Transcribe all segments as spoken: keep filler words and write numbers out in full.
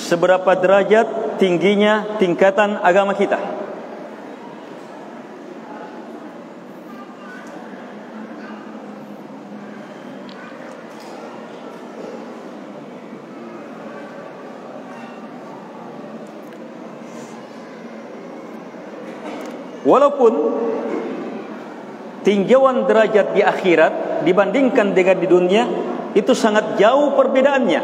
seberapa derajat tingginya tingkatan agama kita. Walaupun tinjauan derajat di akhirat dibandingkan dengan di dunia itu sangat jauh perbedaannya.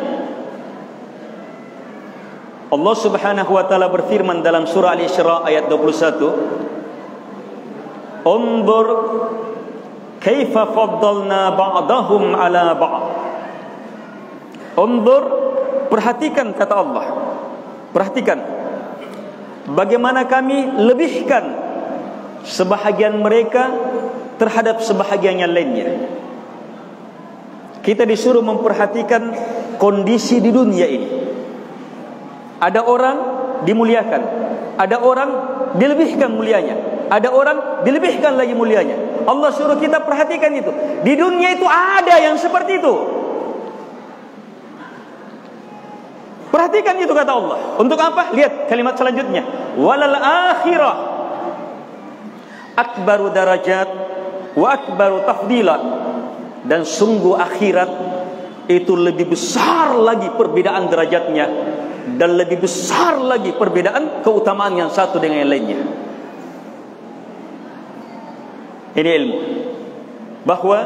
Allah Subhanahu wa taala berfirman dalam surah Al-Isra ayat dua puluh satu, "Unzur kaifa faddalna ba'dahum 'ala ba'd." Unzur, perhatikan kata Allah. Perhatikan bagaimana kami lebihkan sebahagian mereka terhadap sebahagian yang lainnya. Kita disuruh memperhatikan kondisi di dunia ini. Ada orang dimuliakan, ada orang dilebihkan mulianya, ada orang dilebihkan lagi mulianya. Allah suruh kita perhatikan itu. Di dunia itu ada yang seperti itu. Perhatikan itu kata Allah. Untuk apa? Lihat kalimat selanjutnya. Walal akhirah akbaru darajat wa akbaru tafdila. Dan sungguh akhirat itu lebih besar lagi perbedaan derajatnya, dan lebih besar lagi perbedaan keutamaan yang satu dengan yang lainnya. Ini ilmu bahwa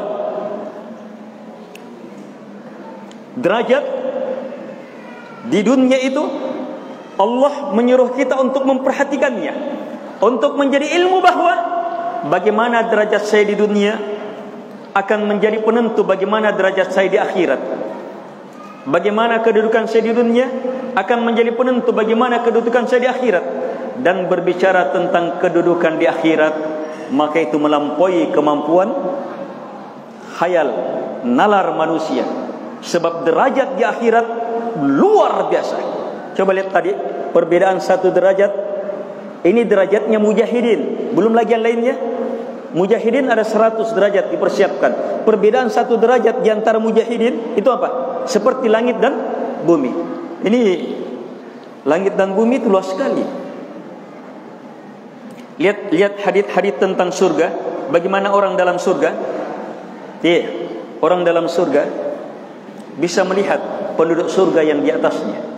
derajat di dunia itu Allah menyuruh kita untuk memperhatikannya, untuk menjadi ilmu bahwa bagaimana derajat saya di dunia akan menjadi penentu bagaimana derajat saya di akhirat. Bagaimana kedudukan saya di dunia akan menjadi penentu bagaimana kedudukan saya di akhirat. Dan berbicara tentang kedudukan di akhirat, maka itu melampaui kemampuan khayal, nalar manusia. Sebab derajat di akhirat luar biasa. Coba lihat tadi perbedaan satu derajat. Ini derajatnya mujahidin, belum lagi yang lainnya. Mujahidin ada seratus derajat dipersiapkan. Perbedaan satu derajat di antara mujahidin itu apa? Seperti langit dan bumi. Ini langit dan bumi itu luas sekali. Lihat lihat hadits-hadits tentang surga. Bagaimana orang dalam surga? Iya, orang dalam surga bisa melihat penduduk surga yang di atasnya.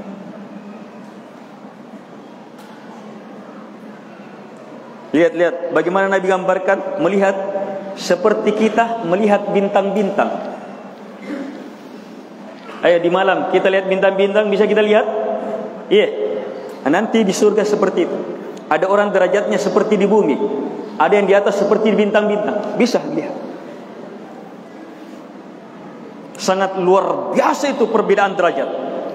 Lihat-lihat bagaimana Nabi gambarkan melihat seperti kita melihat bintang-bintang. Ayo di malam kita lihat bintang-bintang, bisa kita lihat? Iya. Nanti di surga seperti itu. Ada orang derajatnya seperti di bumi, ada yang di atas seperti di bintang-bintang. Bisa lihat. Sangat luar biasa itu perbedaan derajat.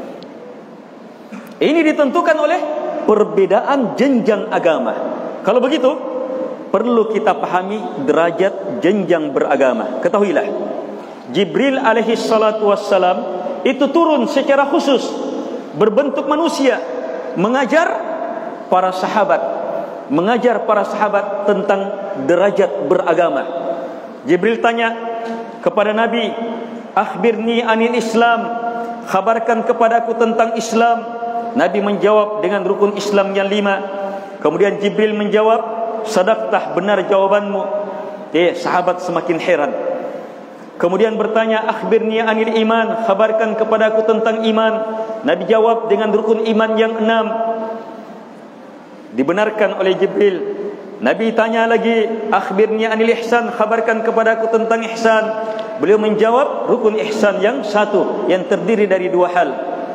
Ini ditentukan oleh perbedaan jenjang agama. Kalau begitu, perlu kita pahami derajat jenjang beragama. Ketahuilah, Jibril alaihi salatu wassalam itu turun secara khusus berbentuk manusia, mengajar para sahabat, mengajar para sahabat tentang derajat beragama. Jibril tanya kepada Nabi, "Akhbirni anil Islam." Khabarkan kepadaku tentang Islam. Nabi menjawab dengan rukun Islam yang lima. Kemudian Jibril menjawab, "Sadaqtah, benar jawabanmu." Eh, sahabat semakin heran. Kemudian bertanya, "Akhbirni anil iman." Khabarkan kepadaku tentang iman. Nabi jawab dengan rukun iman yang enam. Dibenarkan oleh Jibril. Nabi tanya lagi, "Akhbirni anil ihsan." Khabarkan kepadaku tentang ihsan. Beliau menjawab rukun ihsan yang satu, yang terdiri dari dua hal.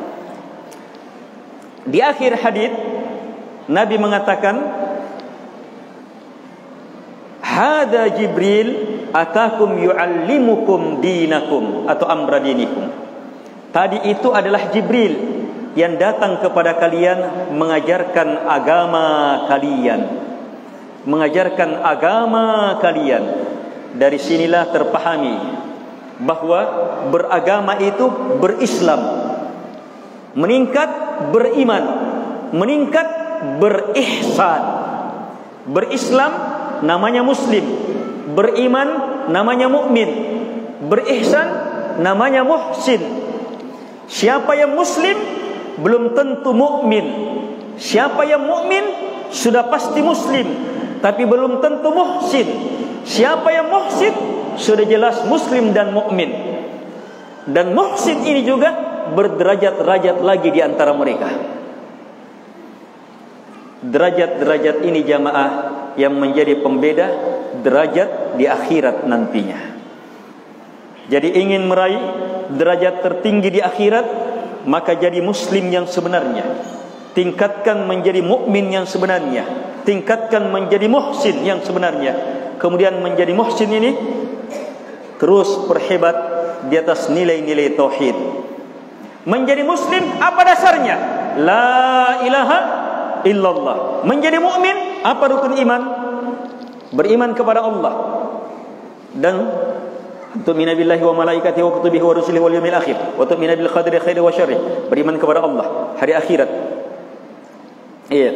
Di akhir hadits Nabi mengatakan, "Hada Jibril atakum yu'allimukum dinakum atau amra dinikum." Tadi itu adalah Jibril yang datang kepada kalian mengajarkan agama kalian. Mengajarkan agama kalian. Dari sinilah terpahami bahwa beragama itu berislam, meningkat beriman, meningkat berihsan. Berislam namanya muslim, beriman namanya mukmin, berihsan namanya muhsin. Siapa yang muslim belum tentu mukmin. Siapa yang mukmin sudah pasti muslim, tapi belum tentu muhsin. Siapa yang muhsin sudah jelas muslim dan mukmin. Dan muhsin ini juga berderajat-derajat lagi di antara mereka. Derajat-derajat ini jamaah yang menjadi pembeda derajat di akhirat nantinya. Jadi ingin meraih derajat tertinggi di akhirat, maka jadi muslim yang sebenarnya. Tingkatkan menjadi mukmin yang sebenarnya. Tingkatkan menjadi muhsin yang sebenarnya. Kemudian menjadi muhsin ini terus perhebat di atas nilai-nilai tauhid. Menjadi muslim apa dasarnya? La ilaha illallah. Menjadi mukmin apa rukun iman? Beriman kepada Allah dan tu'minu billahi wa malaikatihi wa kutubihi wa rusulihi wal yawmil akhir wa tu'minu bil qadri khairi wa syarri. Beriman kepada Allah, hari akhirat. Iya.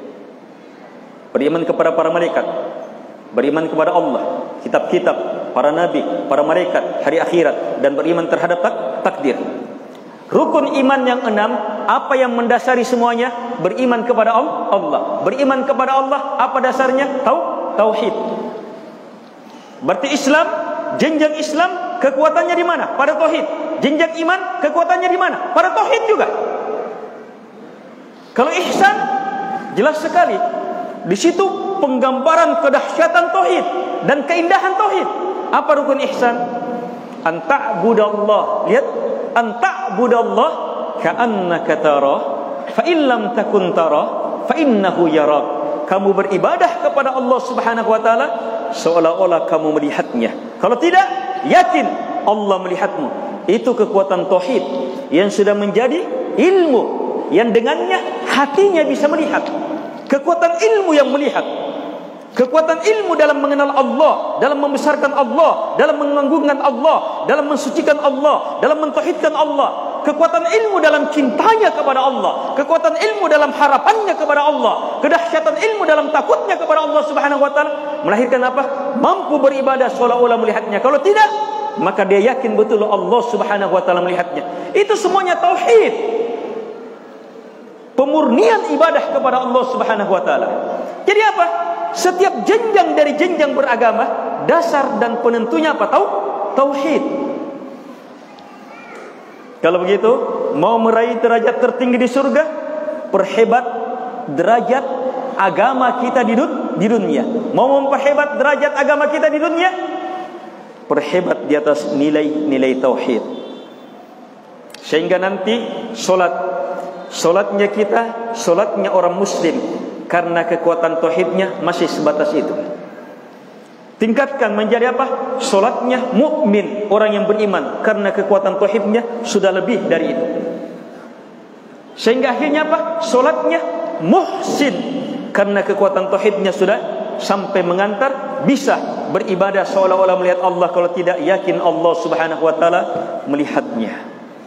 Beriman kepada para malaikat, beriman kepada Allah, kitab-kitab, para nabi, para malaikat, hari akhirat, dan beriman terhadap tak takdir. Rukun iman yang enam, apa yang mendasari semuanya? Beriman kepada Allah. Beriman kepada Allah, apa dasarnya? Tau tauhid. Berarti Islam, jenjang Islam kekuatannya di mana? Pada tauhid. Jenjang iman kekuatannya di mana? Pada tauhid juga. Kalau ihsan jelas sekali. Di situ penggambaran kedahsyatan tauhid dan keindahan tauhid. Apa rukun ihsan? An ta'budallah. Lihat, an ta'budallah ka'annaka tarah, fa in lam takun tarah, fa innahu yarak. Kamu beribadah kepada Allah Subhanahu wa taala seolah-olah kamu melihatnya. Kalau tidak, yakin Allah melihatmu. Itu kekuatan tauhid yang sudah menjadi ilmu, yang dengannya hatinya bisa melihat. Kekuatan ilmu yang melihat. Kekuatan ilmu dalam mengenal Allah, dalam membesarkan Allah, dalam mengagungkan Allah, dalam mensucikan Allah, dalam mentauhidkan Allah. Kekuatan ilmu dalam cintanya kepada Allah, kekuatan ilmu dalam harapannya kepada Allah, kedahsyatan ilmu dalam takutnya kepada Allah Subhanahu wa taala melahirkan apa? Mampu beribadah seolah-olah melihatnya. Kalau tidak, maka dia yakin betul Allah Subhanahu wa taala melihatnya. Itu semuanya tauhid. Pemurnian ibadah kepada Allah Subhanahu wa taala. Jadi apa? Setiap jenjang dari jenjang beragama, dasar dan penentunya apa? Tahu? Tauhid. Kalau begitu, mau meraih derajat tertinggi di surga, perhebat derajat agama kita di, dun di dunia. Mau memperhebat derajat agama kita di dunia, perhebat di atas nilai-nilai tauhid. Sehingga nanti solat, solatnya kita, solatnya orang muslim, karena kekuatan tauhidnya masih sebatas itu. Tingkatkan menjadi apa? Solatnya mukmin, orang yang beriman, karena kekuatan tauhidnya sudah lebih dari itu. Sehingga akhirnya apa? Solatnya muhsin, karena kekuatan tauhidnya sudah sampai mengantar bisa beribadah seolah-olah melihat Allah. Kalau tidak, yakin Allah Subhanahu wa taala melihatnya.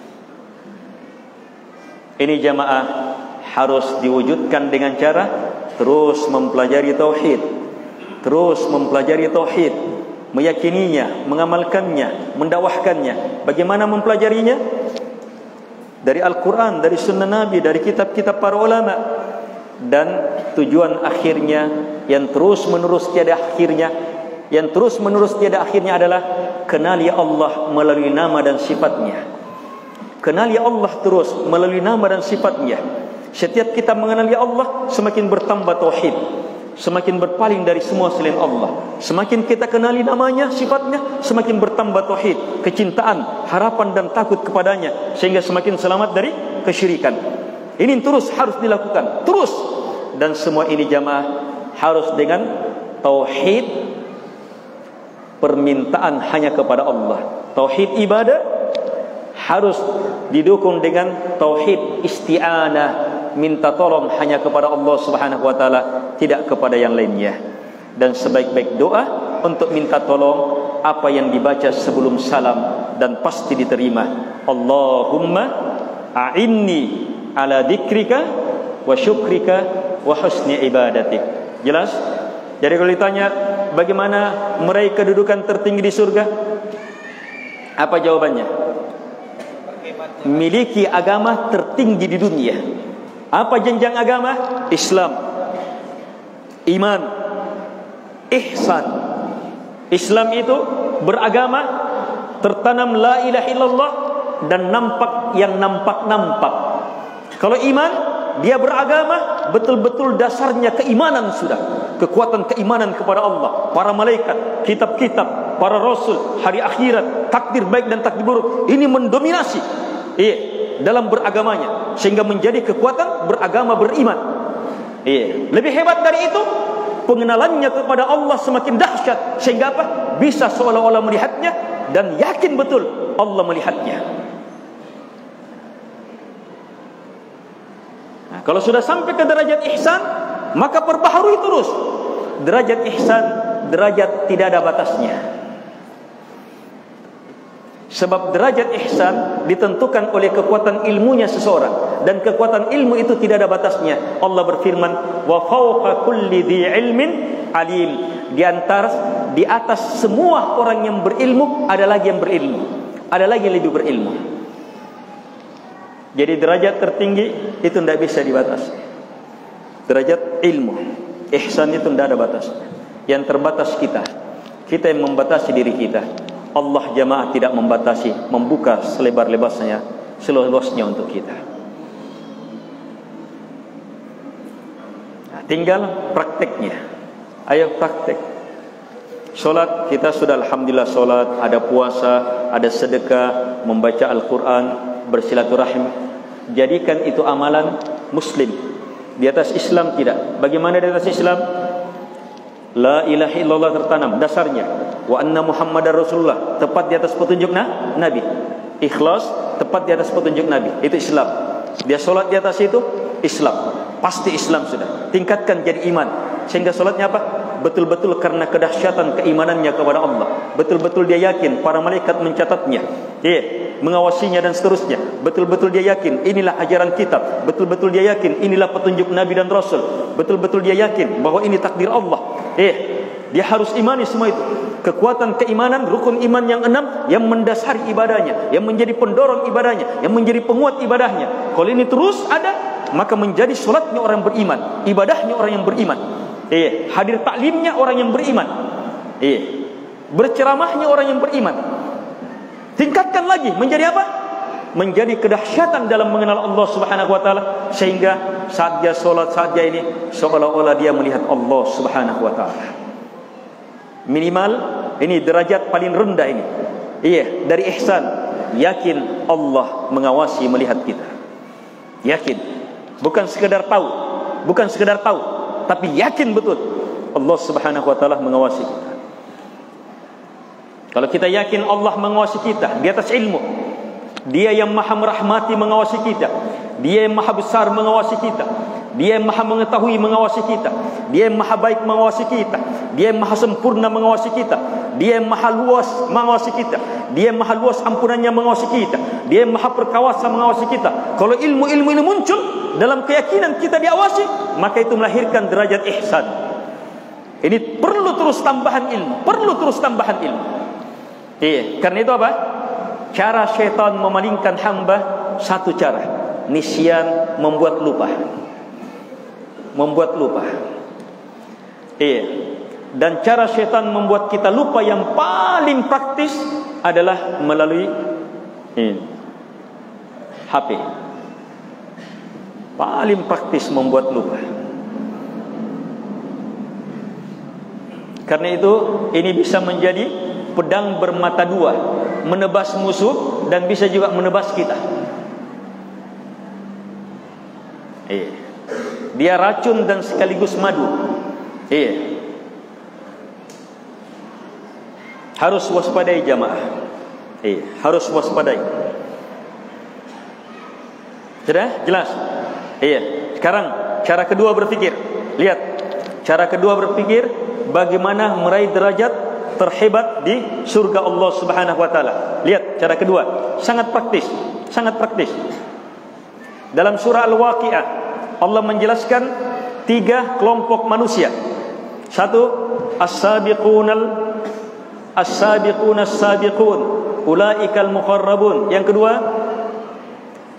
Ini jamaah harus diwujudkan dengan cara terus mempelajari tauhid, terus mempelajari tauhid, meyakininya, mengamalkannya, mendakwahkannya. Bagaimana mempelajarinya? Dari Al-Quran, dari Sunnah Nabi, dari kitab-kitab para ulama. Dan tujuan akhirnya yang terus menerus tiada akhirnya, yang terus menerus tiada akhirnya adalah kenali Allah melalui nama dan sifatnya. Kenali Allah terus melalui nama dan sifatnya. Setiap kita mengenali Allah, semakin bertambah tauhid, semakin berpaling dari semua selain Allah. Semakin kita kenali namanya, sifatnya, semakin bertambah tauhid, kecintaan, harapan dan takut kepadanya, sehingga semakin selamat dari kesyirikan. Ini terus harus dilakukan, terus. Dan semua ini jamaah harus dengan tauhid permintaan hanya kepada Allah. Tauhid ibadah harus didukung dengan tauhid isti'anah, minta tolong hanya kepada Allah Subhanahu wa taala, tidak kepada yang lainnya. Dan sebaik-baik doa untuk minta tolong apa yang dibaca sebelum salam, dan pasti diterima. Allahumma a'inni ala dzikrika wa syukrika wa husni ibadatik. Jelas? Jadi kalau ditanya bagaimana meraih kedudukan tertinggi di surga, apa jawabannya? miliki agama tertinggi di dunia. Apa jenjang agama? Islam, iman, ihsan. Islam itu beragama, tertanam la ilaha illallah, dan nampak yang nampak-nampak. Kalau iman, dia beragama, betul-betul dasarnya keimanan sudah. Kekuatan keimanan kepada Allah, para malaikat, kitab-kitab, para rasul, hari akhirat, takdir baik dan takdir buruk. Ini mendominasi iya, dalam beragamanya, sehingga menjadi kekuatan beragama, beriman. Iya. Lebih hebat dari itu, pengenalannya kepada Allah semakin dahsyat, sehingga apa? Bisa seolah-olah melihatnya dan yakin betul Allah melihatnya. Nah, kalau sudah sampai ke derajat ihsan, maka perbaharui terus. Derajat ihsan, derajat tidak ada batasnya. Sebab derajat ihsan ditentukan oleh kekuatan ilmunya seseorang, dan kekuatan ilmu itu tidak ada batasnya. Allah berfirman, wa fawqa kulli dhi ilmin alim. Di antara, di atas semua orang yang berilmu, ada lagi yang berilmu, ada lagi yang lebih berilmu. Jadi derajat tertinggi itu tidak bisa dibatasi. Derajat ilmu, ihsan itu tidak ada batas. Yang terbatas kita, kita yang membatasi diri kita. Allah jamaah tidak membatasi, membuka selebar-lebarnya, seluas-luasnya untuk kita. Nah, tinggal prakteknya. Ayo praktek. Solat kita sudah alhamdulillah solat, ada puasa, ada sedekah, membaca Al-Quran, bersilaturahim. Jadikan itu amalan muslim. Di atas Islam tidak. Bagaimana di atas Islam? La ilaha illallah tertanam dasarnya. Wa anna Muhammadar Rasulullah, tepat di atas petunjuk nah, Nabi. Ikhlas, tepat di atas petunjuk Nabi. Itu Islam. Dia solat di atas itu Islam. Pasti Islam sudah. Tingkatkan jadi iman. Sehingga solatnya apa? Betul-betul karena kedahsyatan keimanannya kepada Allah. Betul-betul dia yakin para malaikat mencatatnya, yeah, mengawasinya dan seterusnya. Betul-betul dia yakin inilah ajaran kitab. Betul-betul dia yakin inilah petunjuk Nabi dan Rasul. Betul-betul dia yakin bahwa ini takdir Allah. Eh, dia harus imani semua itu. Kekuatan keimanan, rukun iman yang enam yang mendasari ibadahnya, yang menjadi pendorong ibadahnya, yang menjadi penguat ibadahnya. Kalau ini terus ada, maka menjadi solatnya orang beriman, ibadahnya orang yang beriman. Eh, hadir taklimnya orang yang beriman. Eh, berceramahnya orang yang beriman. Tingkatkan lagi menjadi apa? Menjadi kedahsyatan dalam mengenal Allah Subhanahu wa taala, sehingga saat dia solat, saat dia ini seolah-olah dia melihat Allah Subhanahu wa taala. Minimal ini derajat paling rendah ini. Iya, dari ihsan, yakin Allah mengawasi, melihat kita. Yakin. Bukan sekedar tahu, bukan sekedar tahu, tapi yakin betul Allah Subhanahu wa taala mengawasi kita. Kalau kita yakin Allah mengawasi kita di atas ilmu, Dia yang maha merahmati mengawasi kita, Dia yang maha besar mengawasi kita, Dia yang maha mengetahui mengawasi kita, Dia yang maha baik mengawasi kita, Dia yang maha sempurna mengawasi kita, Dia yang maha luas mengawasi kita, Dia yang maha luas ampunannya mengawasi kita, Dia yang maha perkawasa mengawasi kita. Kalau ilmu-ilmu ini muncul dalam keyakinan kita diawasi, maka itu melahirkan derajat ihsan. Ini perlu terus tambahan ilmu, perlu terus tambahan ilmu. Iya, karena itu apa? Cara syaitan memalingkan hamba satu cara, nisyan, membuat lupa. Membuat lupa. Iya. Dan cara syaitan membuat kita lupa yang paling praktis adalah melalui ini, H P. Paling praktis membuat lupa. Karena itu ini bisa menjadi pedang bermata dua, menebas musuh dan bisa juga menebas kita. Iya. Dia racun dan sekaligus madu. Iya. Harus waspadai jamaah. Iya, harus waspadai. Sudah jelas? Iya. Sekarang cara kedua berpikir. Lihat. Cara kedua berpikir bagaimana meraih derajat terhebat di surga Allah Subhanahu wa taala. Lihat cara kedua, sangat praktis, sangat praktis. Dalam surah Al-Waqiah Allah menjelaskan tiga kelompok manusia. Satu, as-sabiqunal as-sabiqun as-sabiqun, ulaikal muqarrabun. Yang kedua,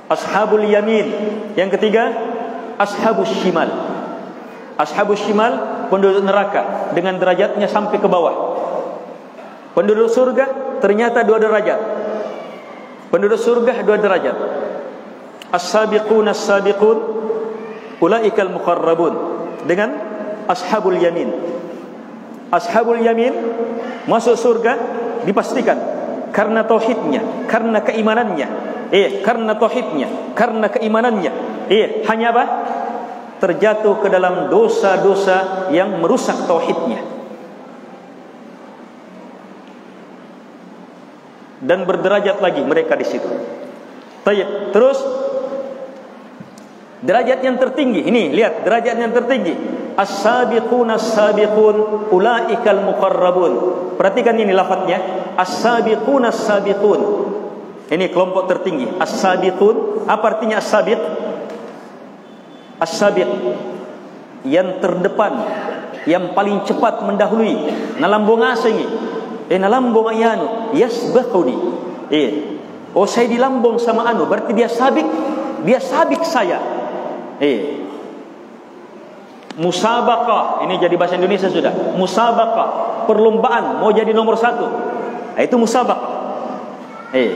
ashabul yamin. Yang ketiga, ashabus shimal. Ashabus shimal, penduduk neraka dengan derajatnya sampai ke bawah. Penduduk surga ternyata dua derajat. Penduduk surga dua derajat. As-sabiqun as-sabiqun ulaikal muqarrabun, dengan ashabul yamin. Ashabul yamin masuk surga dipastikan karena tauhidnya, karena keimanannya. Eh, karena tauhidnya, karena keimanannya. Eh, hanya apa? Terjatuh ke dalam dosa-dosa yang merusak tauhidnya. Dan berderajat lagi mereka di situ. Tayyib. Terus derajat yang tertinggi. Ini lihat derajat yang tertinggi. As-sabiqun as-sabiqun ulaikal muqarrabun. Perhatikan ini lafadznya. As-sabiqun as-sabiqun. Ini kelompok tertinggi. As-sabiqun, apa artinya as-sabiq? As-sabiq, yang terdepan, yang paling cepat mendahului. Nalambung asengi. Eh nalambung ayanu, yasbaquni. Eh, oh saya dilambung sama anu, berarti dia sabik, dia sabik saya. Eh, musabaqah, ini jadi bahasa Indonesia sudah. Musabaqah, perlombaan mau jadi nomor satu. Nah, itu musabaqah. Eh,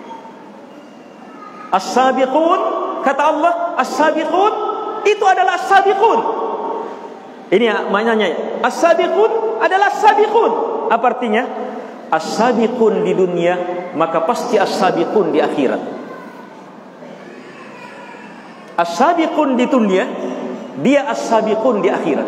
as-sabiqun, kata Allah, as-sabiqun itu adalah as-sabiqun. Ini maknanya. As-sabiqun adalah as-sabiqun. Apa artinya? As-sabiqun di dunia, maka pasti as-sabiqun di akhirat. As-sabiqun di dunia, dia as-sabiqun di akhirat.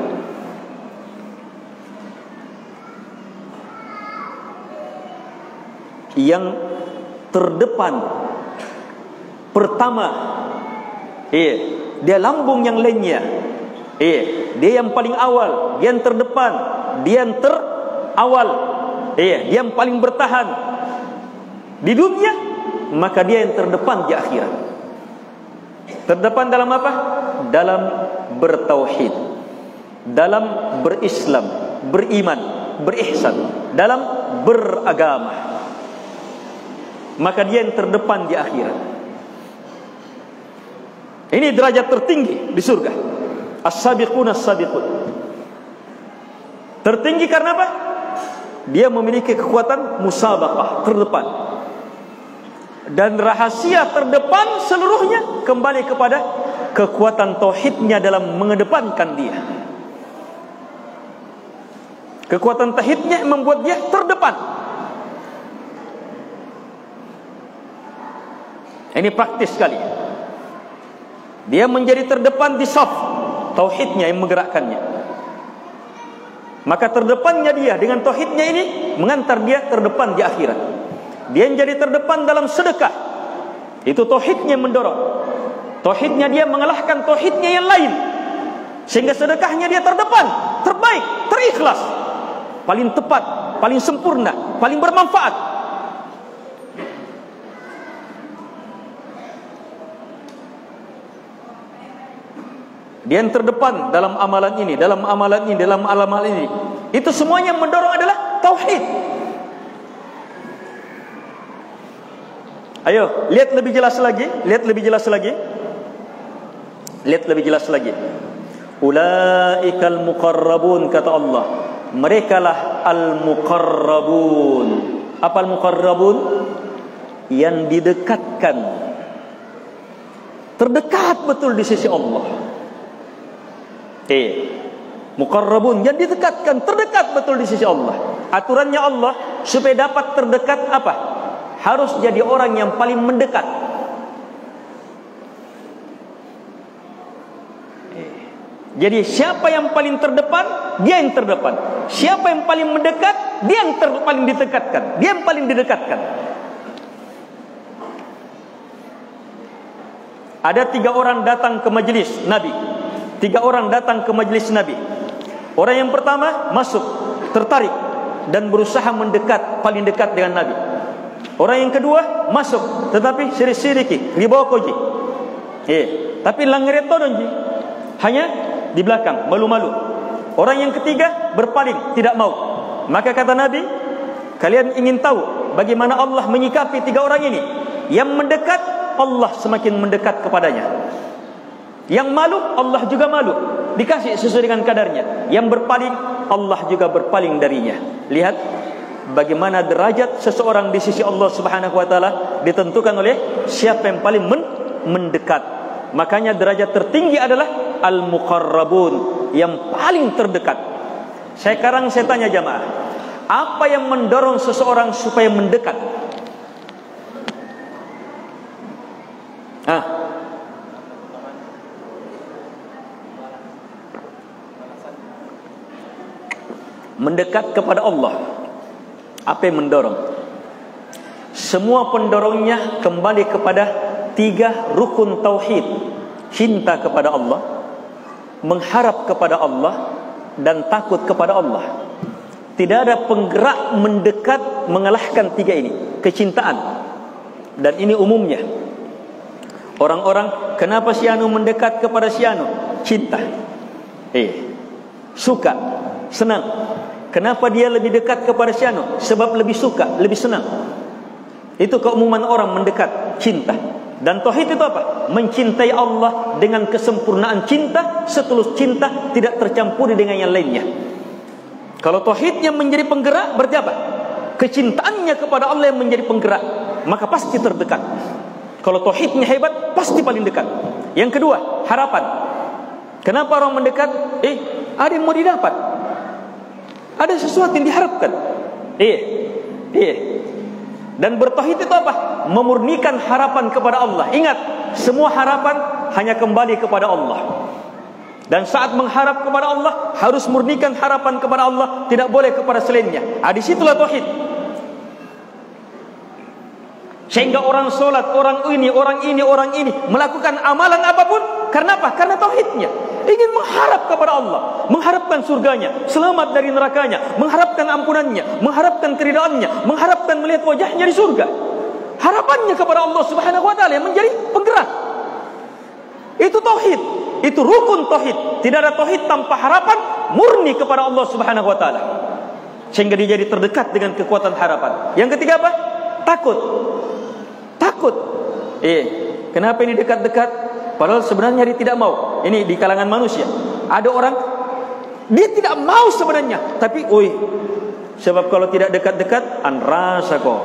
Yang terdepan, pertama, iya, dia lambung yang lainnya. Iya, dia yang paling awal, dia yang terdepan, dia yang terawal. Iya, dia yang paling bertahan di dunia, maka dia yang terdepan di akhirat. Terdepan dalam apa? Dalam bertauhid, dalam berislam, beriman, berihsan, dalam beragama. Maka dia yang terdepan di akhirat. Ini derajat tertinggi di surga. As-sabiqun as-sabiqun. Tertinggi karena apa? Dia memiliki kekuatan musabaqah, terdepan. Dan rahasia terdepan seluruhnya kembali kepada kekuatan tauhidnya dalam mengedepankan dia. Kekuatan tauhidnya membuat dia terdepan. Ini praktis sekali. Dia menjadi terdepan di saf, tauhidnya yang menggerakkannya. Maka terdepannya dia dengan tauhidnya ini mengantar dia terdepan di akhirat. Dia menjadi terdepan dalam sedekah. Itu tauhidnya yang mendorong. Tauhidnya dia mengalahkan tauhidnya yang lain. Sehingga sedekahnya dia terdepan, terbaik, terikhlas, paling tepat, paling sempurna, paling bermanfaat. Dia yang terdepan dalam amalan ini, dalam amalan ini, dalam amalan ini. Itu semuanya mendorong adalah tauhid. Ayo, lihat lebih jelas lagi, lihat lebih jelas lagi. Lihat lebih jelas lagi. Ulaikal muqarrabun, kata Allah. Merekalah al-muqarrabun. Apa al-muqarrabun? Yang didekatkan. Terdekat betul di sisi Allah. Eh, muqarrabun yang didekatkan, terdekat betul di sisi Allah. Aturannya Allah supaya dapat terdekat apa? Harus jadi orang yang paling mendekat. Eh, jadi siapa yang paling terdepan, dia yang terdepan. Siapa yang paling mendekat, dia yang ter paling didekatkan. Dia yang paling didekatkan. Ada tiga orang datang ke majelis Nabi. Tiga orang datang ke majelis Nabi. Orang yang pertama masuk, tertarik dan berusaha mendekat, paling dekat dengan Nabi. Orang yang kedua masuk, tetapi sirik-siriki, riba koji. Eh, tapi langreto donji. Hanya di belakang, malu-malu. Orang yang ketiga berpaling, tidak mau. Maka kata Nabi, kalian ingin tahu bagaimana Allah menyikapi tiga orang ini? Yang mendekat, Allah semakin mendekat kepadanya. Yang malu, Allah juga malu, dikasih sesuai dengan kadarnya. Yang berpaling, Allah juga berpaling darinya. Lihat bagaimana derajat seseorang di sisi Allah Subhanahu wa taala ditentukan oleh siapa yang paling men mendekat. Makanya derajat tertinggi adalah al-muqarrabun, yang paling terdekat. Sekarang saya tanya jamaah, apa yang mendorong seseorang supaya mendekat? Ah. Mendekat kepada Allah. Apa yang mendorong? Semua pendorongnya kembali kepada tiga rukun tauhid. Cinta kepada Allah, mengharap kepada Allah, dan takut kepada Allah. Tidak ada penggerak mendekat mengalahkan tiga ini. Kecintaan. Dan ini umumnya. Orang-orang, kenapa si anu mendekat kepada si anu? Cinta. Eh, suka, senang. Kenapa dia lebih dekat kepada si anu? Sebab lebih suka, lebih senang. Itu keumuman orang mendekat, cinta. Dan tauhid itu apa? Mencintai Allah dengan kesempurnaan cinta, setulus cinta, tidak tercampuri dengan yang lainnya. Kalau tauhidnya menjadi penggerak, berarti apa? Kecintaannya kepada Allah yang menjadi penggerak, maka pasti terdekat. Kalau tauhidnya hebat, pasti paling dekat. Yang kedua, harapan. Kenapa orang mendekat? Eh, ada yang mau didapat. Ada sesuatu yang diharapkan. Eh, eh. Dan bertauhid itu apa? Memurnikan harapan kepada Allah. Ingat, semua harapan hanya kembali kepada Allah. Dan saat mengharap kepada Allah, harus murnikan harapan kepada Allah, tidak boleh kepada selainnya. Ah, disitulah tauhid. Sehingga orang solat, orang ini, orang ini, orang ini melakukan amalan apapun, karena apa? Karena tauhidnya. Ingin mengharap kepada Allah, mengharapkan surganya, selamat dari nerakanya, mengharapkan ampunannya, mengharapkan keridaannya, mengharapkan melihat wajahnya di surga. Harapannya kepada Allah Subhanahu wa taala yang menjadi penggerak. Itu tauhid, itu rukun tauhid. Tidak ada tauhid tanpa harapan murni kepada Allah Subhanahu wa taala. Sehingga dia jadi terdekat dengan kekuatan harapan. Yang ketiga apa? Takut. Takut. Eh, kenapa ini dekat-dekat? Padahal sebenarnya dia tidak mau. Ini di kalangan manusia. Ada orang, dia tidak mau sebenarnya. Tapi, oi, sebab kalau tidak dekat-dekat, an rasa kok.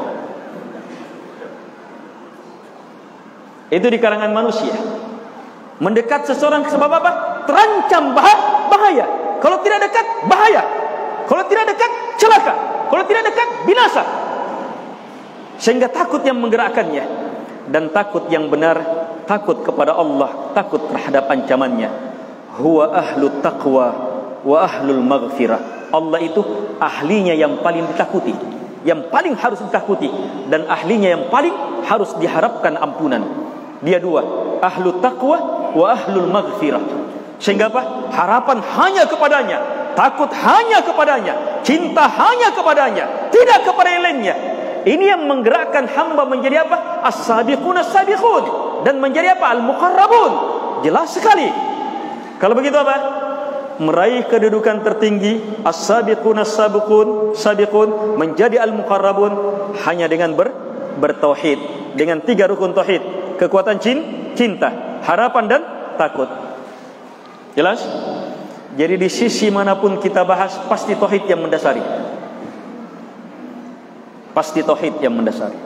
Itu di kalangan manusia. Mendekat seseorang sebab apa? Terancam bahaya. Kalau tidak dekat, bahaya. Kalau tidak dekat, celaka. Kalau tidak dekat, binasa. Sehingga takut yang menggerakkannya. Dan takut yang benar, takut kepada Allah, takut terhadap ancamannya. Huwa ahlu taqwa wa ahlul maghfirah. Allah itu ahlinya yang paling ditakuti, yang paling harus ditakuti, dan ahlinya yang paling harus diharapkan ampunan. Dia dua, ahlu taqwa wa ahlul maghfirah. Sehingga apa? Harapan hanya kepadanya, takut hanya kepadanya, cinta hanya kepadanya, tidak kepada yang lainnya. Ini yang menggerakkan hamba menjadi apa? As-sabiqun as-sabiqun. Dan menjadi apa? Al-muqarrabun. Jelas sekali. Kalau begitu apa? Meraih kedudukan tertinggi, as-sabiqun as-sabiqun, sabiqun, menjadi al-muqarrabun hanya dengan ber, bertauhid, dengan tiga rukun tauhid. Kekuatan cinta, harapan dan takut. Jelas? Jadi di sisi manapun kita bahas, pasti tauhid yang mendasari. Pasti tauhid yang mendasari.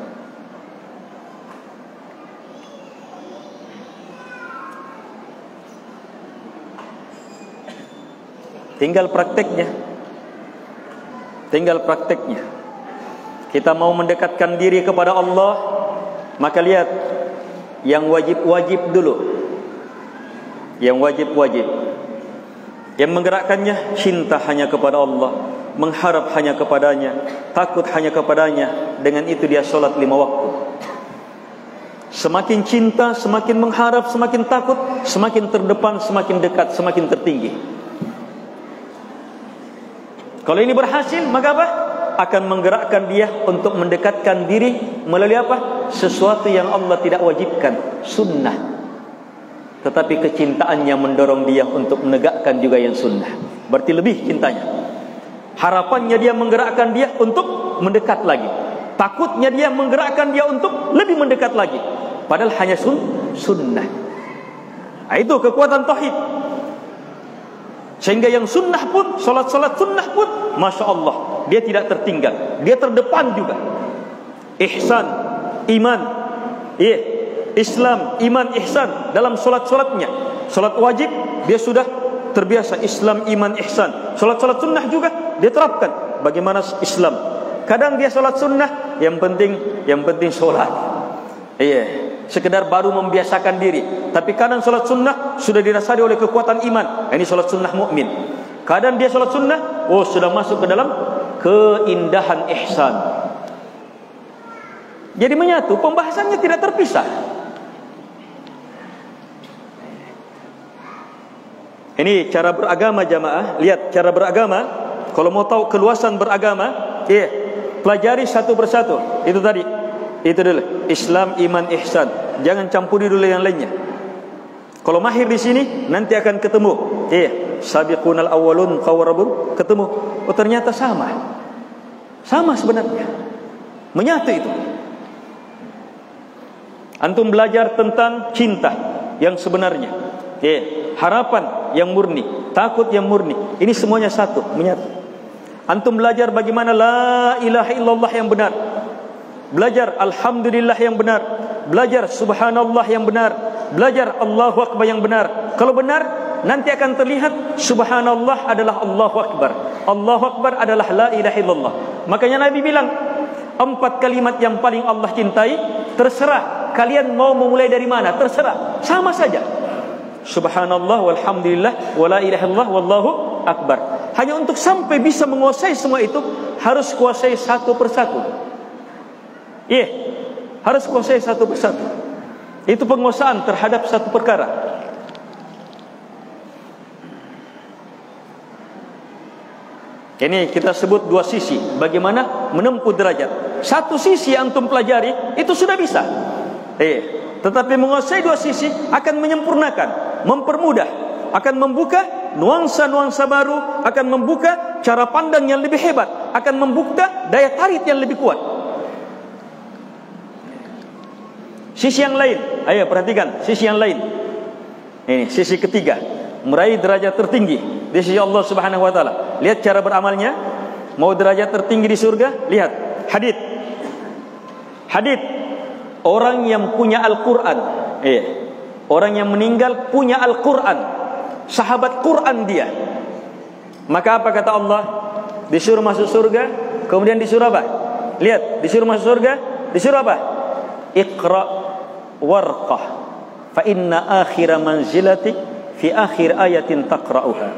Tinggal prakteknya. Tinggal prakteknya. Kita mau mendekatkan diri kepada Allah, maka lihat yang wajib-wajib dulu. Yang wajib-wajib. Yang menggerakkannya cinta hanya kepada Allah, mengharap hanya kepadanya, takut hanya kepadanya. Dengan itu dia solat lima waktu. Semakin cinta, semakin mengharap, semakin takut, semakin terdepan, semakin dekat, semakin tertinggi. Kalau ini berhasil, maka apa? Akan menggerakkan dia untuk mendekatkan diri melalui apa? Sesuatu yang Allah tidak wajibkan, sunnah. Tetapi kecintaannya mendorong dia untuk menegakkan juga yang sunnah. Berarti lebih cintanya. Harapannya dia menggerakkan dia untuk mendekat lagi. Takutnya dia menggerakkan dia untuk lebih mendekat lagi, padahal hanya sun, sunnah. Nah, itu kekuatan tauhid. Sehingga yang sunnah pun, solat-solat sunnah pun, Masya Allah, dia tidak tertinggal, dia terdepan juga. Ihsan, iman, iya, Islam, iman, ihsan dalam solat-solatnya. Solat wajib dia sudah terbiasa, Islam, iman, ihsan. Solat-solat sunnah juga dia terapkan. Bagaimana Islam? Kadang dia solat sunnah, yang penting, yang penting solat. Iya, sekedar baru membiasakan diri. Tapi kadang solat sunnah sudah dirasai oleh kekuatan iman. Ini solat sunnah mukmin. Kadang dia solat sunnah, oh sudah masuk ke dalam keindahan ihsan. Jadi menyatu, pembahasannya tidak terpisah. Ini cara beragama jamaah. Lihat cara beragama. Kalau mau tahu keluasan beragama, iya, pelajari satu persatu. Itu tadi, itu dulu, Islam, iman, ihsan. Jangan campuri dulu yang lainnya. Kalau mahir di sini, nanti akan ketemu. Iya, sabiqunal awwalun qawarabun, ketemu. Oh ternyata sama, sama sebenarnya. Menyatu itu. Antum belajar tentang cinta yang sebenarnya, yeah. harapan yang murni, takut yang murni. Ini semuanya satu, menyatu. Antum belajar bagaimana la ilaha illallah yang benar, belajar alhamdulillah yang benar, belajar subhanallah yang benar, belajar Allahu akbar yang benar. Kalau benar, nanti akan terlihat subhanallah adalah Allahu akbar, Allahu akbar adalah la ilaha illallah. Makanya Nabi bilang, empat kalimat yang paling Allah cintai, terserah kalian mau memulai dari mana, terserah, sama saja. Subhanallah walhamdulillah wala ilaha illallah wallahu akbar. Hanya untuk sampai bisa menguasai semua itu, harus kuasai satu persatu. Iya, yeah, harus kuasai satu persatu. Itu penguasaan terhadap satu perkara. Ini kita sebut dua sisi, bagaimana menempuh derajat. Satu sisi antum pelajari, itu sudah bisa. Eh, tetapi menguasai dua sisi akan menyempurnakan, mempermudah, akan membuka nuansa-nuansa baru, akan membuka cara pandang yang lebih hebat, akan membuka daya tarik yang lebih kuat. Sisi yang lain, ayo perhatikan sisi yang lain. Ini sisi ketiga, meraih derajat tertinggi di sisi Allah Subhanahu wa taala. Lihat cara beramalnya. Mau derajat tertinggi di surga? Lihat hadits. Hadits orang yang punya Al-Quran, eh, orang yang meninggal punya Al-Quran, sahabat Quran dia. Maka apa kata Allah? Disuruh masuk surga, kemudian disuruh apa? Lihat, disuruh masuk surga, disuruh apa? Iqra warqah, fa inna akhira manzilatik fi akhir ayatin taqra'uha.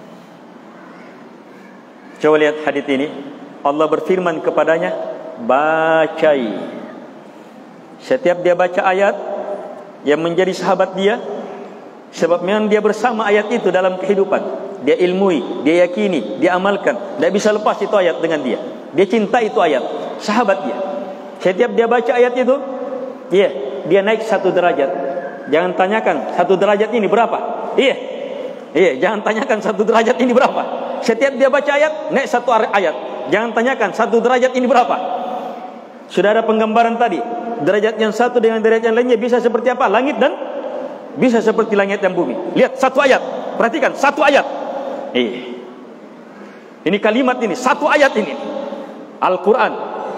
Coba lihat hadits ini. Allah berfirman kepadanya, bacai. Setiap dia baca ayat yang menjadi sahabat dia, sebab memang dia bersama ayat itu dalam kehidupan. Dia ilmui, dia yakini, dia amalkan. Tidak bisa lepas itu ayat dengan dia. Dia cinta itu ayat, sahabat dia. Setiap dia baca ayat itu, iya, dia naik satu derajat. Jangan tanyakan satu derajat ini berapa. Iya, iya, jangan tanyakan satu derajat ini berapa. Setiap dia baca ayat, naik satu ayat. Jangan tanyakan satu derajat ini berapa. Sudah ada penggambaran tadi. Derajat yang satu dengan derajat yang lainnya bisa seperti apa? Langit dan bisa seperti langit dan bumi. Lihat satu ayat. Perhatikan satu ayat. Eh. Ini kalimat ini, satu ayat ini. Al-Quran.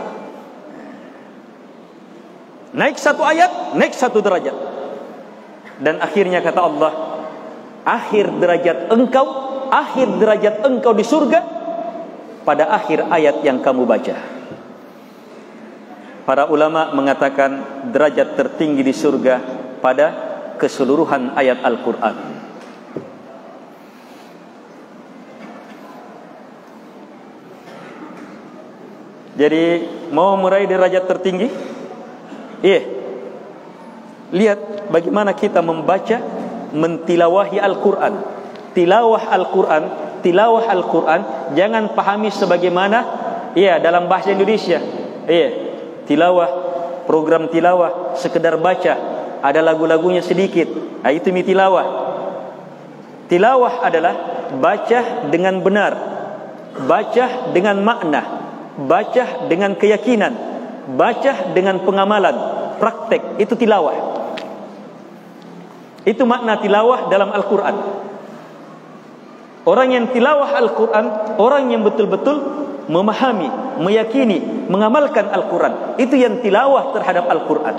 Naik satu ayat, naik satu derajat. Dan akhirnya kata Allah, akhir derajat engkau, akhir derajat engkau di surga pada akhir ayat yang kamu baca. Para ulama mengatakan derajat tertinggi di surga pada keseluruhan ayat Al-Quran. Jadi mau meraih derajat tertinggi, iya, lihat bagaimana kita membaca, mentilawahi Al-Quran. Tilawah Al-Quran, tilawah Al-Quran, jangan pahami sebagaimana, iya, dalam bahasa Indonesia, iya, tilawah, program tilawah, sekedar baca, ada lagu-lagunya sedikit, nah, itu mi tilawah. Tilawah adalah baca dengan benar, baca dengan makna, baca dengan keyakinan, baca dengan pengamalan, praktek, itu tilawah. Itu makna tilawah dalam Al-Quran. Orang yang tilawah Al-Quran, orang yang betul-betul memahami, meyakini, mengamalkan Al-Quran. Itu yang tilawah terhadap Al-Quran.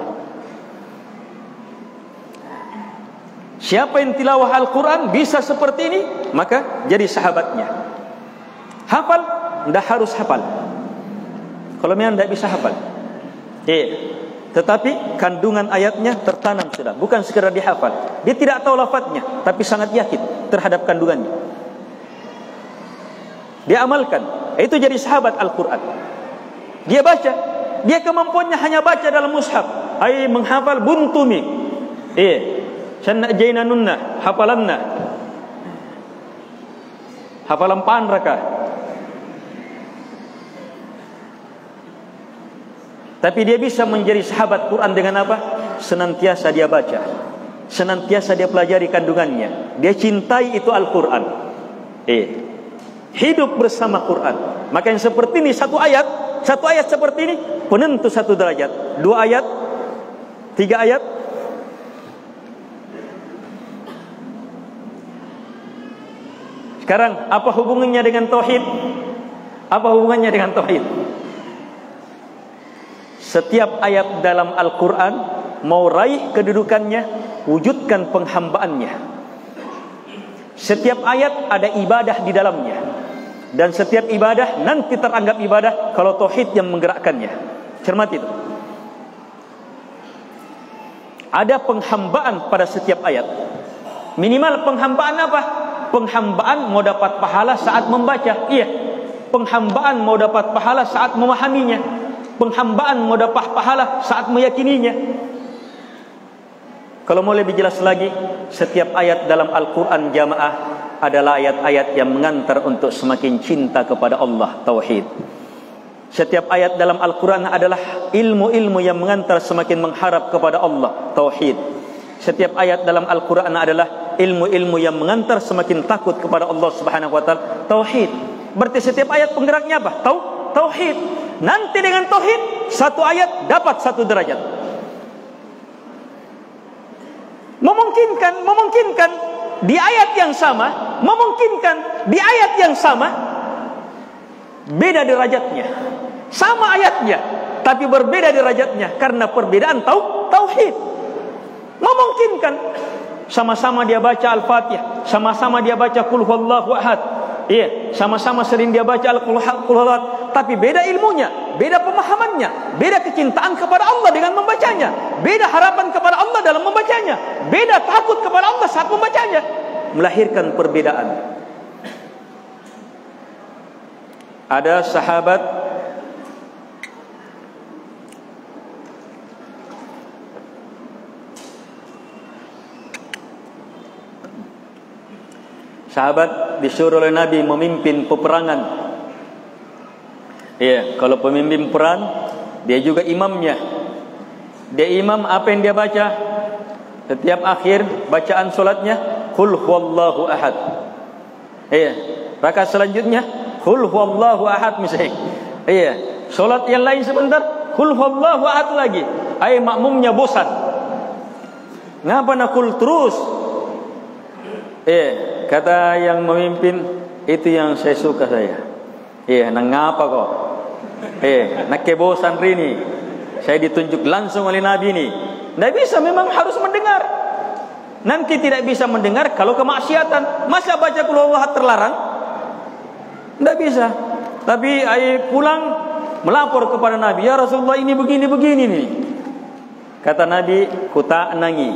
Siapa yang tilawah Al-Quran bisa seperti ini, maka jadi sahabatnya. Hafal, tidak harus hafal. Kalau memang tidak bisa hafal, eh, tetapi kandungan ayatnya tertanam sudah, bukan sekedar dihafal. Dia tidak tahu lafadznya, tapi sangat yakin terhadap kandungannya. Dia amalkan, itu jadi sahabat Al-Quran. Dia baca, dia kemampuannya hanya baca dalam mushaf, ay menghafal buntumi, eh, sanna jainanunna, hafalanna, hafalan panraka. Tapi dia bisa menjadi sahabat Quran dengan apa? Senantiasa dia baca, senantiasa dia pelajari kandungannya. Dia cintai itu Al-Quran, eh, hidup bersama Quran. Maka yang seperti ini, satu ayat, satu ayat seperti ini penentu satu derajat. Dua ayat, tiga ayat, sekarang apa hubungannya dengan tauhid? Apa hubungannya dengan tauhid? Setiap ayat dalam Al-Quran mau raih kedudukannya, wujudkan penghambaannya. Setiap ayat ada ibadah di dalamnya, dan setiap ibadah nanti teranggap ibadah kalau tauhid yang menggerakkannya. Cermat itu. Ada penghambaan pada setiap ayat. Minimal penghambaan apa? Penghambaan mau dapat pahala saat membaca. Iya, penghambaan mau dapat pahala saat memahaminya. Penghambaan mau dapat pahala saat meyakininya. Kalau mau lebih jelas lagi, setiap ayat dalam Al-Quran jamaah adalah ayat-ayat yang mengantar untuk semakin cinta kepada Allah, tauhid. Setiap ayat dalam Al-Quran adalah ilmu-ilmu yang mengantar semakin mengharap kepada Allah, tauhid. Setiap ayat dalam Al-Quran adalah ilmu-ilmu yang mengantar semakin takut kepada Allah Subhanahu wa taala, tauhid. Berarti setiap ayat penggeraknya apa? Tau, tauhid. Nanti dengan tauhid, satu ayat dapat satu derajat. Memungkinkan, memungkinkan di ayat yang sama, memungkinkan di ayat yang sama beda derajatnya. Sama ayatnya, tapi berbeda derajatnya karena perbedaan tau, tauhid. Memungkinkan sama-sama dia baca Al-Fatihah, sama-sama dia baca Qul Huwallahu Ahad. Iya, sama-sama sering dia baca Al-Qur'an, tapi beda ilmunya, beda pemahamannya, beda kecintaan kepada Allah dengan membacanya, beda harapan kepada Allah dalam membacanya, beda takut kepada Allah saat membacanya, melahirkan perbedaan. Ada sahabat Sahabat disuruh oleh Nabi memimpin peperangan. Iya, kalau pemimpin perang, dia juga imamnya. Dia imam, apa yang dia baca? Setiap akhir bacaan solatnya, Qul Huwallahu Ahad. Iya, rakaat selanjutnya, Qul Huwallahu Ahad misalnya. Iya, solat yang lain sebentar, Qul Huwallahu Ahad lagi. Ay makmumnya bosan. Ngapa nak kul terus? Iya. Kata yang memimpin, itu yang saya suka saya. Iya, nang ngapa kok? Eh, nak kebosan rini. Saya ditunjuk langsung oleh Nabi ini. Tidak bisa, memang harus mendengar. Nanti tidak bisa mendengar kalau kemaksiatan. Masa baca Qul Huwallahu terlarang? Tidak bisa. Tapi ai pulang melapor kepada Nabi, ya Rasulullah ini begini-begini nih. Kata Nabi, ku tak nangi.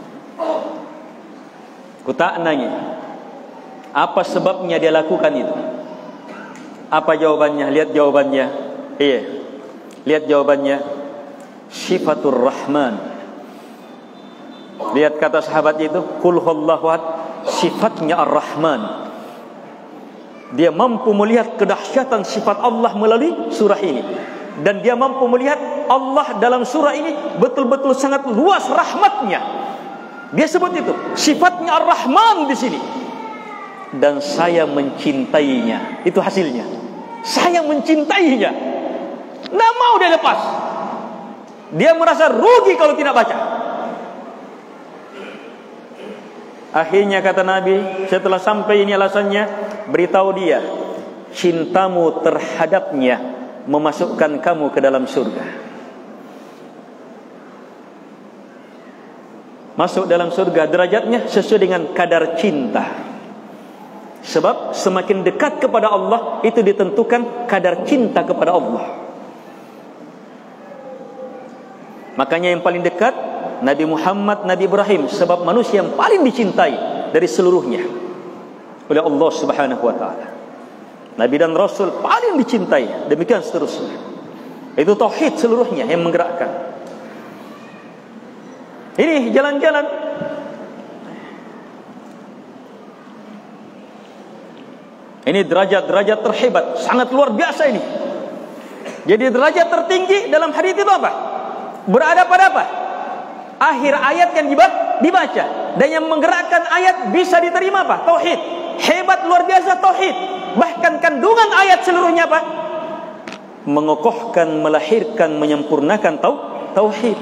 Ku tak nangi. Apa sebabnya dia lakukan itu? Apa jawabannya? Lihat jawabannya. Iya. Lihat jawabannya. Sifatur Rahman. Lihat kata sahabat itu, Qul Huwallahu Ahad, sifatnya Ar-Rahman. Dia mampu melihat kedahsyatan sifat Allah melalui surah ini. Dan dia mampu melihat Allah dalam surah ini betul-betul sangat luas rahmatnya. Dia sebut itu, sifatnya Ar-Rahman di sini. Dan saya mencintainya. Itu hasilnya. Saya mencintainya. Tidak mau dia lepas. Dia merasa rugi kalau tidak baca. Akhirnya kata Nabi, setelah sampai ini alasannya, beritahu dia, cintamu terhadapnya memasukkan kamu ke dalam surga. Masuk dalam surga derajatnya sesuai dengan kadar cinta. Sebab semakin dekat kepada Allah, itu ditentukan kadar cinta kepada Allah. Makanya yang paling dekat Nabi Muhammad, Nabi Ibrahim, sebab manusia yang paling dicintai dari seluruhnya oleh Allah Subhanahu wa taala. Nabi dan Rasul paling dicintai, demikian seterusnya. Itu tauhid seluruhnya yang menggerakkan. Ini jalan-jalan. Ini derajat-derajat terhebat, sangat luar biasa ini. Jadi derajat tertinggi dalam hadis itu apa? Berada pada apa? Akhir ayat yang dibaca, dan yang menggerakkan ayat bisa diterima apa? Tauhid. Hebat luar biasa tauhid. Bahkan kandungan ayat seluruhnya apa? Mengokohkan, melahirkan, menyempurnakan tau tauhid.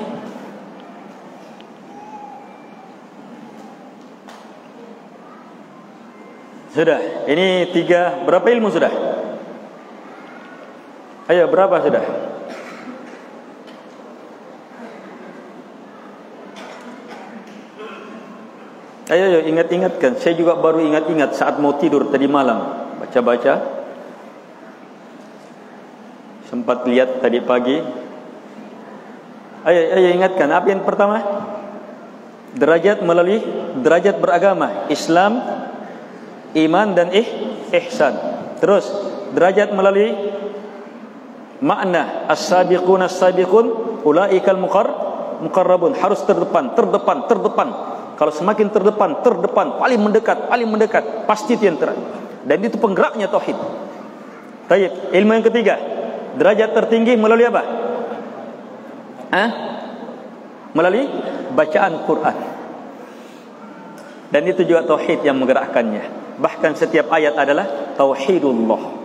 Sudah, ini tiga, berapa ilmu sudah? Ayo, berapa sudah? Ayo, ayo ingat-ingatkan. Saya juga baru ingat-ingat saat mau tidur tadi malam. Baca-baca. Sempat lihat tadi pagi. Ayo, ayo ingatkan. Apa yang pertama? Derajat melalui derajat beragama. Islam, iman dan ih, ihsan. Terus derajat melalui makna as-sabiqun as-sabiqun ulaikal muqar muqarrabun, harus terdepan, terdepan, terdepan. Kalau semakin terdepan, terdepan, paling mendekat, paling mendekat, pasti itu yang terakhir. Dan itu penggeraknya tauhid. Baik, ilmu yang ketiga, derajat tertinggi melalui apa? Hah? Melalui bacaan Quran. Dan itu juga tauhid yang menggerakkannya. Bahkan setiap ayat adalah tauhidullah.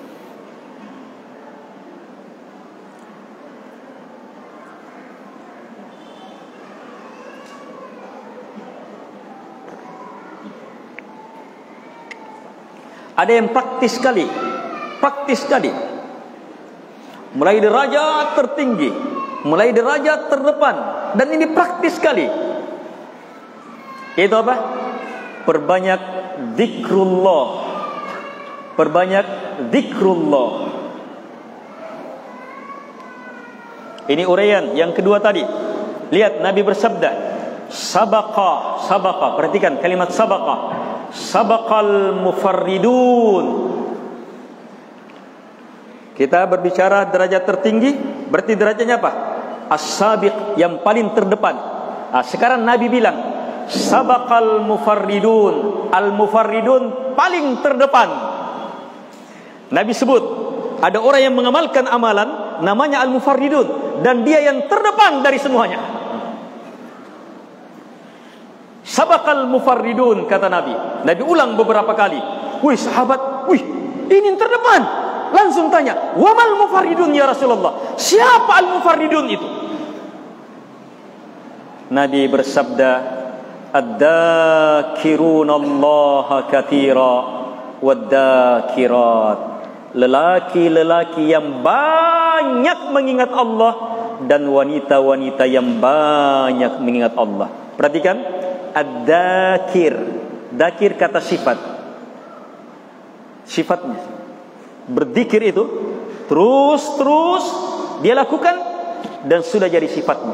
Ada yang praktis sekali, praktis sekali. Mulai derajat tertinggi, mulai derajat terdepan, dan ini praktis sekali. Itu apa? Perbanyak zikrullah. Perbanyak zikrullah. Ini uraian yang kedua tadi. Lihat Nabi bersabda, sabaqa, sabaqa. Perhatikan kalimat sabaqa. Sabaqal mufarridun. Kita berbicara derajat tertinggi, berarti derajatnya apa? As-sabiq, yang paling terdepan. Nah, sekarang Nabi bilang sabaqal mufarridun. Al-mufarridun paling terdepan. Nabi sebut ada orang yang mengamalkan amalan namanya al-mufarridun, dan dia yang terdepan dari semuanya. Sabaqal mufarridun, kata Nabi. Nabi ulang beberapa kali. Wih sahabat, wih ini yang terdepan. Langsung tanya, wamal mufarridun ya Rasulullah? Siapa al-mufarridun itu? Nabi bersabda, ad-dakirunallaha katsira wad-dakirat. Lelaki-lelaki yang banyak mengingat Allah, dan wanita-wanita yang banyak mengingat Allah. Perhatikan, ad-dakir. Dakir kata sifat. Sifatnya berzikir itu terus-terus dia lakukan, dan sudah jadi sifatnya.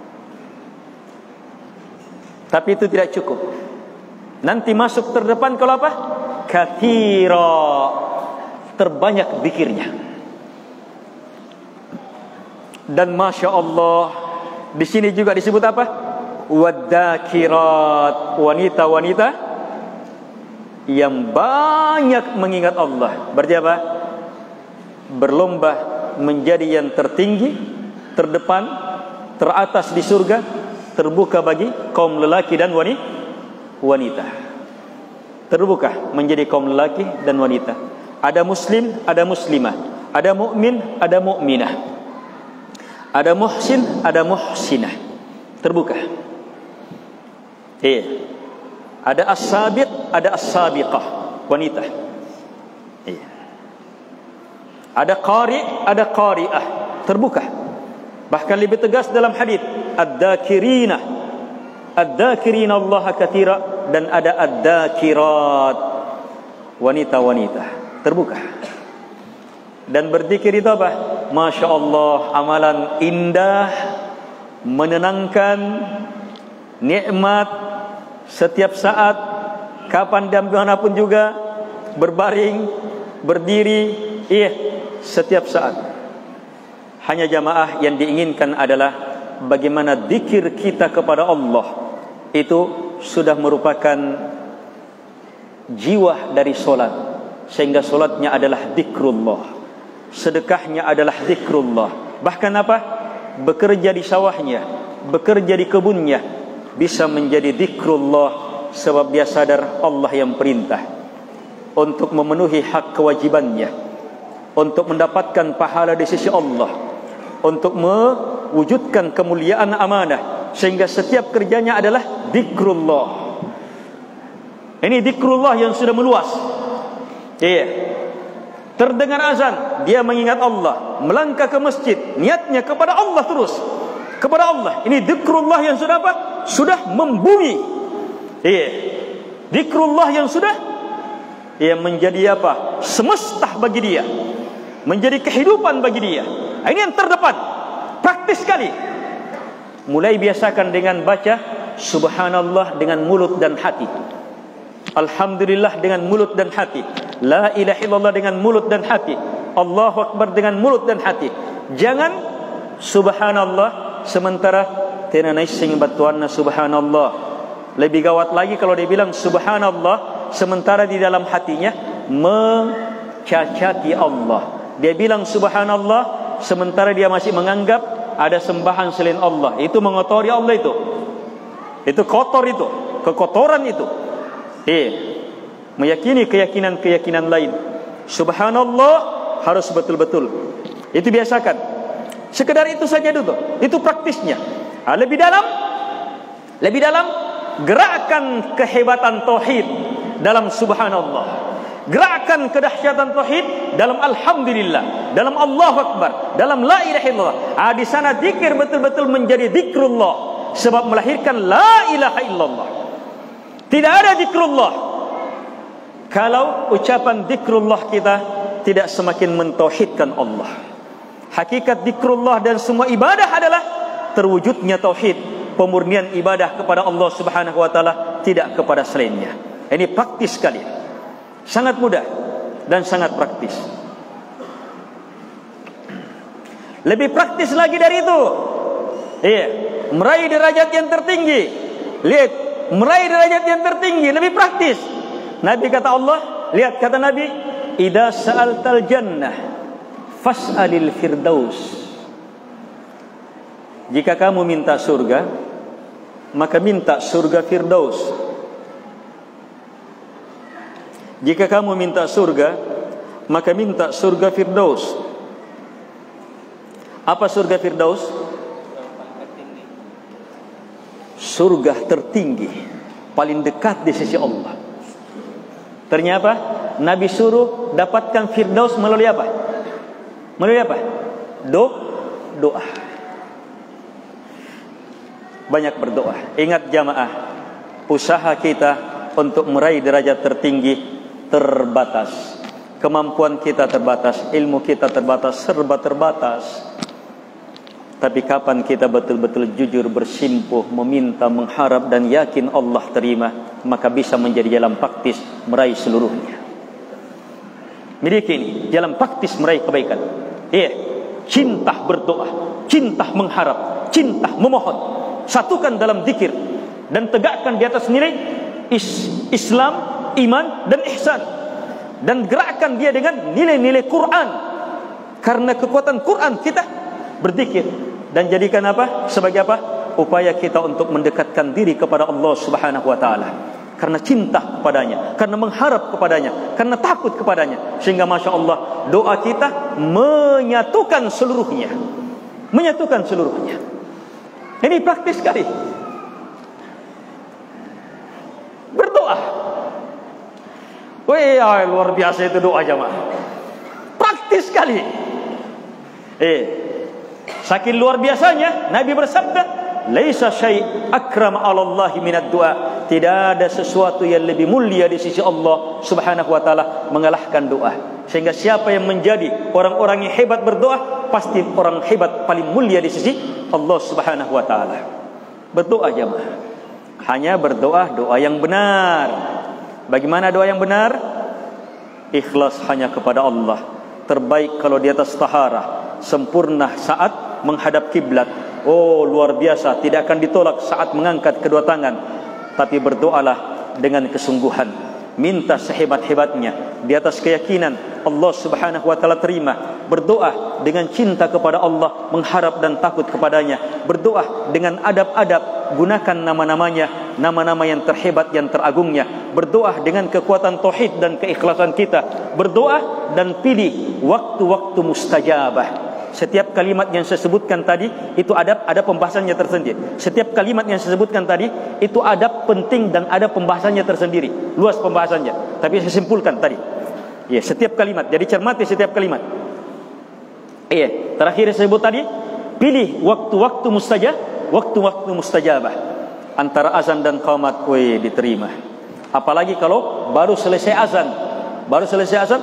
Tapi itu tidak cukup. Nanti masuk terdepan kalau apa? Katsira, terbanyak zikirnya. Dan masya Allah, di sini juga disebut apa? Wadzakirat, wanita-wanita yang banyak mengingat Allah. Berarti apa? Berlomba menjadi yang tertinggi, terdepan, teratas di surga, terbuka bagi kaum lelaki dan wanita. Terbuka menjadi kaum lelaki dan wanita. Ada muslim, ada muslimah, ada mukmin, ada mukminah. Ada muhsin, ada muhsinah. Terbuka. Iya. Ada as-sabiq, ada as-sabiqah, wanita. Iya. Ada qari, ada qari'ah. Terbuka. Bahkan lebih tegas dalam hadis, ad-dzakirina, ad-dzakirina Allah katsira, dan ada ad-dzakirat, wanita-wanita. Terbuka. Dan berzikir itu apa? Masya Allah, amalan indah, menenangkan, nikmat, setiap saat, kapan dan dimanapun juga, berbaring, berdiri, iya, setiap saat. Hanya jamaah yang diinginkan adalah bagaimana zikir kita kepada Allah itu sudah merupakan jiwa dari solat, sehingga solatnya adalah zikrullah, sedekahnya adalah zikrullah. Bahkan apa? Bekerja di sawahnya, bekerja di kebunnya bisa menjadi zikrullah, sebab dia sadar Allah yang perintah untuk memenuhi hak kewajibannya, untuk mendapatkan pahala di sisi Allah, untuk mewujudkan kemuliaan amanah, sehingga setiap kerjanya adalah zikrullah. Ini zikrullah yang sudah meluas. Iya. Terdengar azan, dia mengingat Allah, melangkah ke masjid, niatnya kepada Allah terus, kepada Allah. Ini zikrullah yang sudah apa? Sudah membumi. Iya. Zikrullah yang sudah yang menjadi apa? Semesta bagi dia, menjadi kehidupan bagi dia. Ini yang terdepan, praktis sekali. Mulai biasakan dengan baca subhanallah dengan mulut dan hati, alhamdulillah dengan mulut dan hati, la ilaha illallah dengan mulut dan hati, Allahu akbar dengan mulut dan hati. Jangan subhanallah sementara tenanai sing batuanna subhanallah. Lebih gawat lagi kalau dia bilang subhanallah sementara di dalam hatinya mencacati Allah. Dia bilang subhanallah sementara dia masih menganggap ada sembahan selain Allah. Itu mengotori Allah itu. Itu kotor itu, kekotoran itu. Eh, meyakini keyakinan-keyakinan lain. Subhanallah harus betul-betul. Itu biasakan. Sekedar itu saja dulu. Itu praktisnya. Nah, lebih dalam, lebih dalam, gerakkan kehebatan tauhid dalam subhanallah. Gerakkan kedahsyatan tauhid dalam alhamdulillah, dalam Allahu akbar, dalam la ilaha illallah. Ah, di sana zikir betul-betul menjadi zikrullah, sebab melahirkan la ilaha illallah. Tidak ada zikrullah kalau ucapan zikrullah kita tidak semakin mentauhidkan Allah. Hakikat zikrullah dan semua ibadah adalah terwujudnya tauhid, pemurnian ibadah kepada Allah Subhanahu wa taala, tidak kepada selainnya. Ini praktis sekali. Sangat mudah dan sangat praktis. Lebih praktis lagi dari itu, iya, meraih derajat yang tertinggi. Lihat, meraih derajat yang tertinggi lebih praktis. Nabi kata Allah, lihat kata Nabi, idza sa'altal jannah fas'alil firdaus. Jika kamu minta surga, maka minta surga firdaus. Jika kamu minta surga, maka minta surga firdaus. Apa surga firdaus? Surga tertinggi, paling dekat di sisi Allah. Ternyata Nabi suruh dapatkan firdaus melalui apa? Melalui apa? Do, doa. Banyak berdoa. Ingat jamaah, usaha kita untuk meraih derajat tertinggi terbatas. Kemampuan kita terbatas, ilmu kita terbatas, serba terbatas. Tapi kapan kita betul-betul jujur bersimpuh, meminta, mengharap dan yakin Allah terima, maka bisa menjadi jalan praktis meraih seluruhnya. Miliki ini jalan praktis meraih kebaikan. Iya, cinta berdoa, cinta mengharap, cinta memohon. Satukan dalam zikir dan tegakkan di atas nilai is Islam, iman dan ihsan, dan gerakkan dia dengan nilai-nilai Quran, karena kekuatan Quran kita berzikir, dan jadikan apa sebagai apa upaya kita untuk mendekatkan diri kepada Allah Subhanahu wa taala, karena cinta kepadanya, karena mengharap kepadanya, karena takut kepadanya, sehingga masya Allah doa kita menyatukan seluruhnya. menyatukan seluruhnya. Ini praktis sekali. Berdoa. Wah, luar biasa itu doa jamaah. Praktis sekali. Eh, saking luar biasanya Nabi bersabda, "Laisa syai' akram 'ala Allah minad du'a." Tidak ada sesuatu yang lebih mulia di sisi Allah Subhanahu wa taala mengalahkan doa. Sehingga siapa yang menjadi orang-orang yang hebat berdoa, pasti orang hebat paling mulia di sisi Allah Subhanahu wa taala. Berdoa jemaah. Hanya berdoa doa yang benar. Bagaimana doa yang benar? Ikhlas hanya kepada Allah. Terbaik kalau di atas taharah, sempurna saat menghadap kiblat. Oh, luar biasa, tidak akan ditolak saat mengangkat kedua tangan. Tapi berdoalah dengan kesungguhan, minta sehebat-hebatnya di atas keyakinan Allah Subhanahu wa taala terima. Berdoa dengan cinta kepada Allah, mengharap dan takut kepadanya. Berdoa dengan adab-adab, gunakan nama-namanya, nama-nama yang terhebat, yang teragungnya. Berdoa dengan kekuatan tauhid dan keikhlasan kita. Berdoa dan pilih waktu-waktu mustajabah. Setiap kalimat yang saya sebutkan tadi itu adab, ada pembahasannya tersendiri. Setiap kalimat yang saya sebutkan tadi itu adab penting dan ada pembahasannya tersendiri. Luas pembahasannya, tapi saya simpulkan tadi. Ya, setiap kalimat. Jadi cermati setiap kalimat. Iya, terakhir saya sebut tadi, pilih waktu-waktu mustajab, waktu-waktu mustajabah. Antara azan dan qamat, weh, diterima. Apalagi kalau baru selesai azan. Baru selesai azan.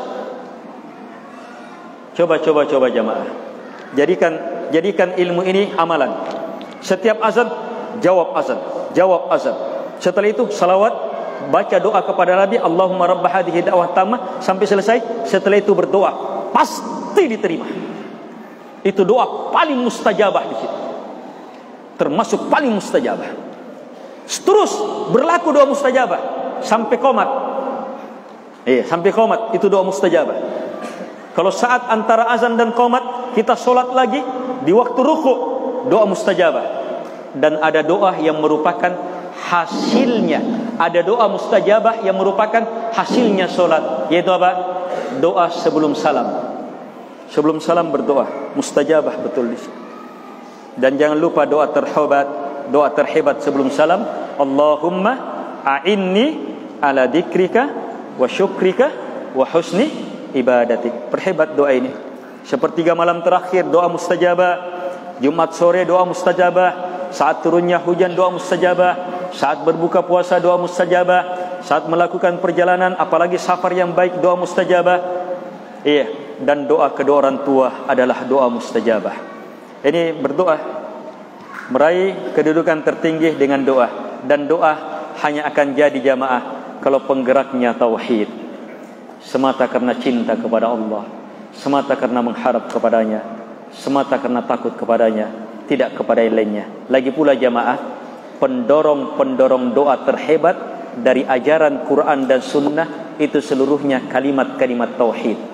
Coba coba coba jamaah. Jadikan jadikan ilmu ini amalan. Setiap azan jawab azan, jawab azan. Setelah itu salawat, baca doa kepada Nabi, Allahumma rabb hadhihi da'wah tammah sampai selesai. Setelah itu berdoa, pasti diterima. Itu doa paling mustajabah di situ. Termasuk paling mustajabah. Terus berlaku doa mustajabah sampai qomat. Eh, sampai qomat itu doa mustajabah. Kalau saat antara azan dan qomat kita solat lagi di waktu ruku', doa mustajabah. Dan ada doa yang merupakan hasilnya, ada doa mustajabah yang merupakan hasilnya solat, yaitu apa? Doa sebelum salam. Sebelum salam berdoa mustajabah betul di sini. Dan jangan lupa doa terhebat, doa terhebat sebelum salam, Allahumma a'inni ala dzikrika wa syukrika wa husni ibadatik. Perhebat doa ini. Sepertiga malam terakhir doa mustajabah, Jumat sore doa mustajabah, saat turunnya hujan doa mustajabah, saat berbuka puasa doa mustajabah, saat melakukan perjalanan apalagi safar yang baik doa mustajabah. Iya, dan doa kedua orang tua adalah doa mustajabah. Ini berdoa meraih kedudukan tertinggi dengan doa, dan doa hanya akan jadi jamaah kalau penggeraknya tauhid. Semata karena cinta kepada Allah, semata karena mengharap kepadanya, semata karena takut kepadanya, tidak kepada yang lainnya. Lagi pula jamaah, pendorong-pendorong doa terhebat dari ajaran Quran dan Sunnah itu seluruhnya kalimat-kalimat tauhid.